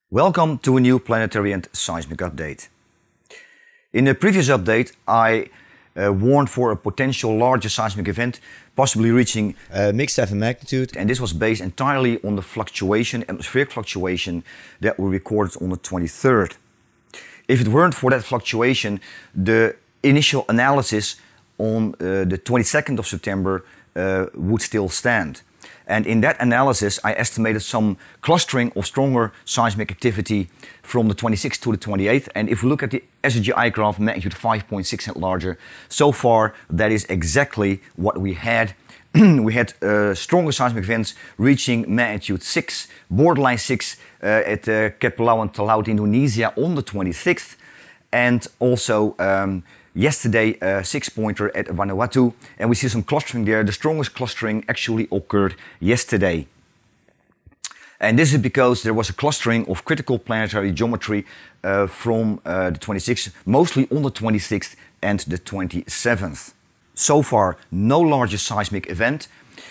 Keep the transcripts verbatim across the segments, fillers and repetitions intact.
Welcome to a new Planetary and Seismic update. In the previous update, I uh, warned for a potential larger seismic event, possibly reaching Uh, mixed seven magnitude. and this was based entirely on the fluctuation, atmospheric fluctuation that we recorded on the twenty-third. If it weren't for that fluctuation, the initial analysis on uh, the twenty-second of September uh, would still stand. And in that analysis, I estimated some clustering of stronger seismic activity from the twenty-sixth to the twenty-eighth. And if we look at the S G I graph, magnitude five point six and larger, so far that is exactly what we had. We had uh, stronger seismic events reaching magnitude six, borderline six uh, at uh, Kepulauan Talaut, Indonesia on the twenty-sixth. And also um, yesterday, a six-pointer at Vanuatu, and we see some clustering there. The strongest clustering actually occurred yesterday. And this is because there was a clustering of critical planetary geometry uh, from uh, the twenty-sixth, mostly on the twenty-sixth and the twenty-seventh. So far, no larger seismic event.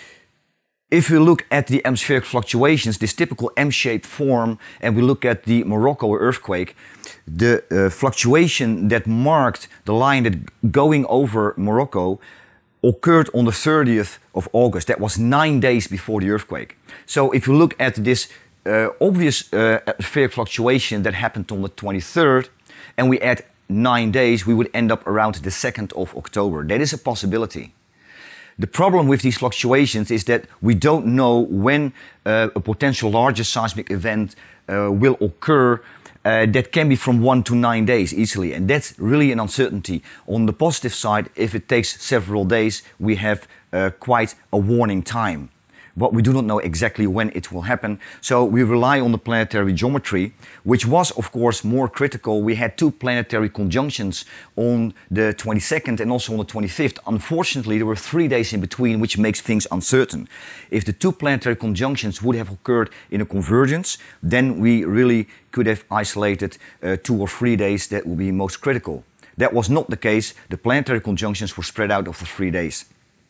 If we look at the atmospheric fluctuations, this typical M-shaped form, and we look at the Morocco earthquake, the uh, fluctuation that marked the line that going over Morocco occurred on the thirtieth of August. That was nine days before the earthquake. So if you look at this uh, obvious uh, atmospheric fluctuation that happened on the twenty-third, and we add nine days, we would end up around the second of October. That is a possibility. The problem with these fluctuations is that we don't know when uh, a potential larger seismic event uh, will occur. Uh, that can be from one to nine days easily, and that's really an uncertainty. On the positive side, if it takes several days, we have uh, quite a warning time. But we do not know exactly when it will happen, so we rely on the planetary geometry, which was of course more critical. We had two planetary conjunctions on the twenty-second and also on the twenty-fifth. Unfortunately, there were three days in between, which makes things uncertain. If the two planetary conjunctions would have occurred in a convergence, then we really could have isolated uh, two or three days that would be most critical. That was not the case. The planetary conjunctions were spread out over three days.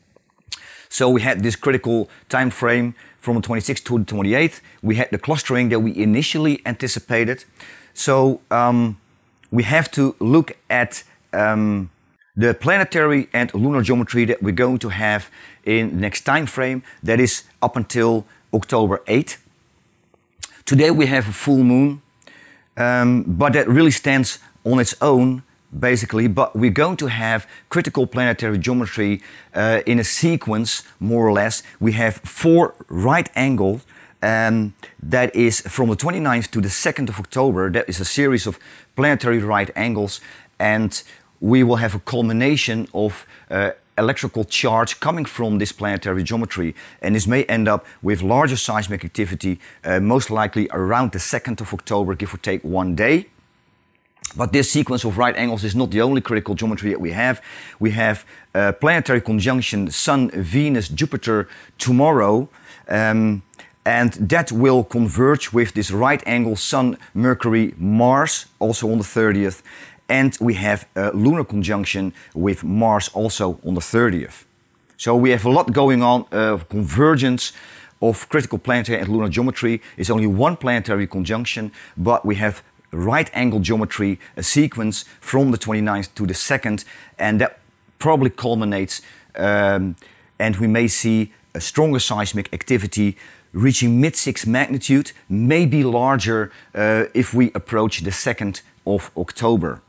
So we had this critical time frame from the twenty-sixth to the twenty-eighth. We had the clustering that we initially anticipated. So um, we have to look at um, the planetary and lunar geometry that we're going to have in the next time frame. That is up until October eighth. Today we have a full moon, um, but that really stands on its own, basically, but we're going to have critical planetary geometry uh, in a sequence, more or less. We have four right angles, um, that is from the twenty-ninth to the second of October. That is a series of planetary right angles, and we will have a culmination of uh, electrical charge coming from this planetary geometry, and this may end up with larger seismic activity, uh, most likely around the second of October, give or take one day. But this sequence of right angles is not the only critical geometry that we have. We have uh, planetary conjunction Sun, Venus, Jupiter tomorrow, um, and that will converge with this right angle Sun, Mercury, Mars, also on the thirtieth. And we have a lunar conjunction with Mars also on the thirtieth. So we have a lot going on of uh, convergence of critical planetary and lunar geometry. It's only one planetary conjunction, but we have right angle geometry, a sequence from the twenty-ninth to the second, and that probably culminates, um, and we may see a stronger seismic activity reaching mid six magnitude, maybe larger uh, if we approach the second of October.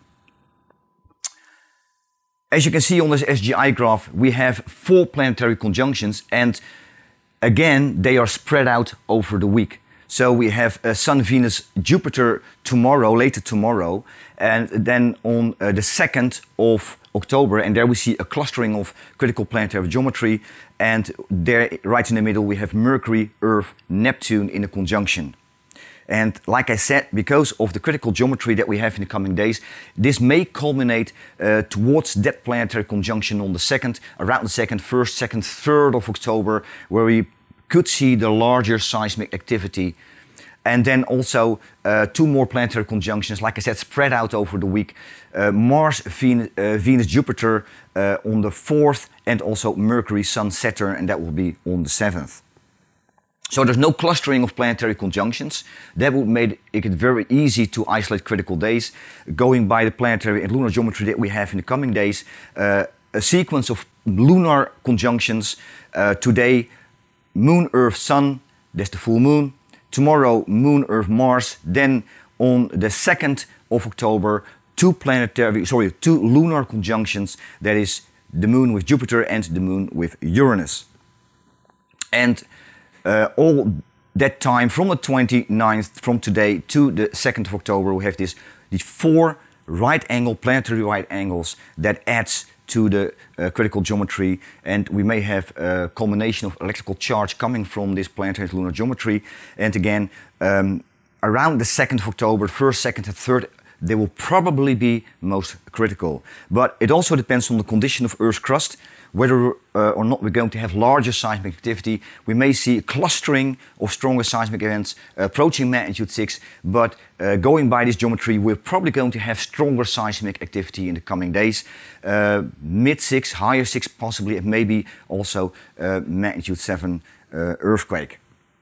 As you can see on this S G I graph, we have four planetary conjunctions, and again, they are spread out over the week. So we have uh, Sun, Venus, Jupiter tomorrow, later tomorrow, and then on uh, the second of October, and there we see a clustering of critical planetary geometry, and there, right in the middle, we have Mercury, Earth, Neptune in a conjunction. And like I said, because of the critical geometry that we have in the coming days, this may culminate uh, towards that planetary conjunction on the second, around the second, first, second, third of October, where we could see the larger seismic activity. And then also uh, two more planetary conjunctions, like I said, spread out over the week. Uh, Mars, Venus, uh, Venus, Jupiter uh, on the fourth, and also Mercury, Sun, Saturn, and that will be on the seventh. So there's no clustering of planetary conjunctions. That would make it very easy to isolate critical days. Going by the planetary and lunar geometry that we have in the coming days, uh, a sequence of lunar conjunctions. Uh, today, Moon, Earth, Sun, that's the full moon. Tomorrow, Moon, Earth, Mars. Then on the second of October, two planetary, sorry, two lunar conjunctions. That is the moon with Jupiter and the moon with Uranus. And uh, all that time from the twenty-ninth, from today to the second of October, we have this, these four right angle, planetary right angles that adds to the uh, critical geometry, and we may have a culmination of electrical charge coming from this planetary lunar geometry. And again, um, around the second of October, first, second and third, they will probably be most critical. But it also depends on the condition of Earth's crust, whether uh, or not we're going to have larger seismic activity. We may see a clustering of stronger seismic events uh, approaching magnitude six, but uh, going by this geometry, we're probably going to have stronger seismic activity in the coming days. Uh, mid six, higher six possibly, and maybe also uh, magnitude seven uh, earthquake.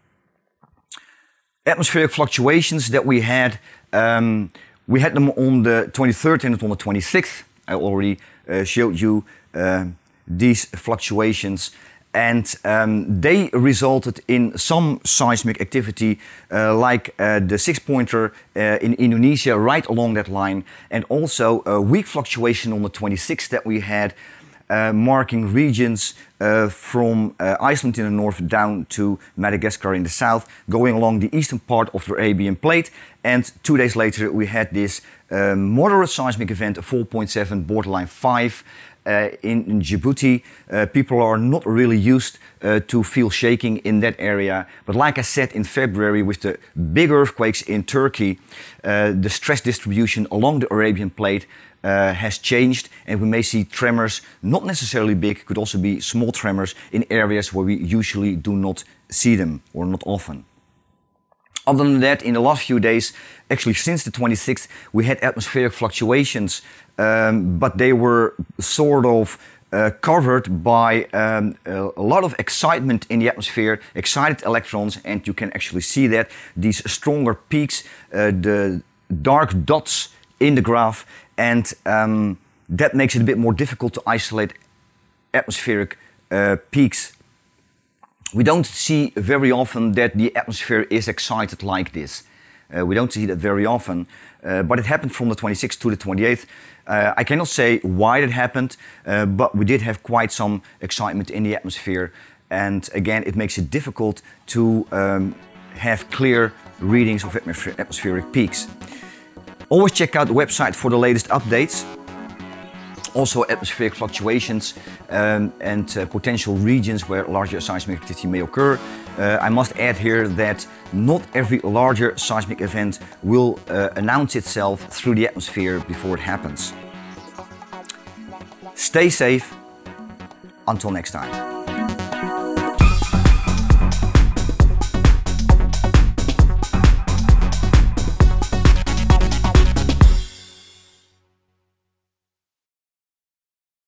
Atmospheric fluctuations that we had, um, we had them on the twenty-third and on the twenty-sixth. I already uh, showed you uh, these fluctuations, and um, they resulted in some seismic activity uh, like uh, the six-pointer uh, in Indonesia right along that line, and also a weak fluctuation on the twenty-sixth that we had uh, marking regions uh, from uh, Iceland in the north down to Madagascar in the south, going along the eastern part of the Arabian plate. And two days later we had this uh, moderate seismic event, a four point seven, borderline five, Uh, in, in Djibouti. Uh, people are not really used uh, to feel shaking in that area. But like I said, in February, with the big earthquakes in Turkey, uh, the stress distribution along the Arabian plate uh, has changed, and we may see tremors, not necessarily big, could also be small tremors in areas where we usually do not see them, or not often. Other than that, in the last few days, actually since the twenty-sixth, we had atmospheric fluctuations, um, but they were sort of uh, covered by um, a, a lot of excitement in the atmosphere, excited electrons, and you can actually see that, these stronger peaks, uh, the dark dots in the graph, and um, that makes it a bit more difficult to isolate atmospheric uh, peaks. We don't see very often that the atmosphere is excited like this. Uh, we don't see that very often, uh, but it happened from the twenty-sixth to the twenty-eighth. Uh, I cannot say why it happened, uh, but we did have quite some excitement in the atmosphere. And again, it makes it difficult to um, have clear readings of atmospher atmospheric peaks. Always check out the website for the latest updates. Also atmospheric fluctuations um, and uh, potential regions where larger seismic activity may occur. Uh, I must add here that not every larger seismic event will uh, announce itself through the atmosphere before it happens. Stay safe. Until next time.